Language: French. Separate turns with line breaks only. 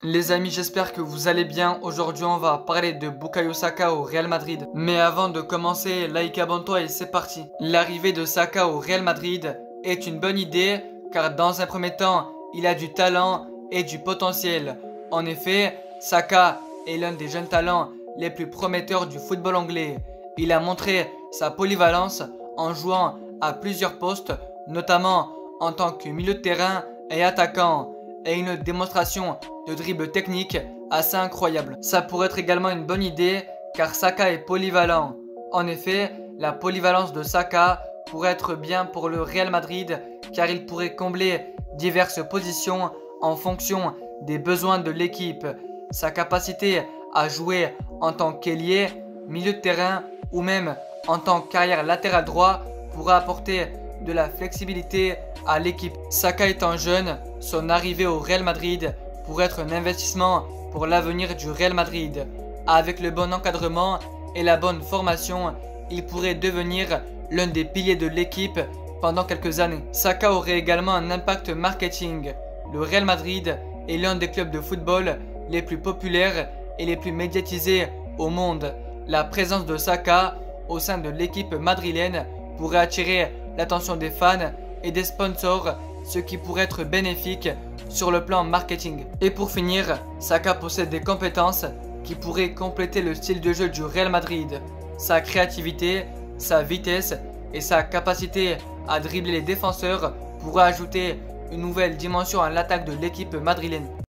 Les amis, j'espère que vous allez bien. Aujourd'hui, on va parler de Bukayo Saka au Real Madrid. Mais avant de commencer, like, abonne-toi et c'est parti. L'arrivée de Saka au Real Madrid est une bonne idée car dans un premier temps, il a du talent et du potentiel. En effet, Saka est l'un des jeunes talents les plus prometteurs du football anglais. Il a montré sa polyvalence en jouant à plusieurs postes, notamment en tant que milieu de terrain et attaquant, et une démonstration de dribble technique assez incroyable. Ça pourrait être également une bonne idée car Saka est polyvalent. En effet, la polyvalence de Saka pourrait être bien pour le Real Madrid car il pourrait combler diverses positions en fonction des besoins de l'équipe. Sa capacité à jouer en tant qu'ailier, milieu de terrain ou même en tant qu'arrière latéral droit pourra apporter de la flexibilité à l'équipe. Saka étant jeune, son arrivée au Real Madrid pourrait être un investissement pour l'avenir du Real Madrid. Avec le bon encadrement et la bonne formation, il pourrait devenir l'un des piliers de l'équipe pendant quelques années. Saka aurait également un impact marketing. Le Real Madrid est l'un des clubs de football les plus populaires et les plus médiatisés au monde. La présence de Saka au sein de l'équipe madrilène pourrait attirer l'attention des fans et des sponsors, ce qui pourrait être bénéfique sur le plan marketing. Et pour finir, Saka possède des compétences qui pourraient compléter le style de jeu du Real Madrid. Sa créativité, sa vitesse et sa capacité à dribbler les défenseurs pourraient ajouter une nouvelle dimension à l'attaque de l'équipe madrilène.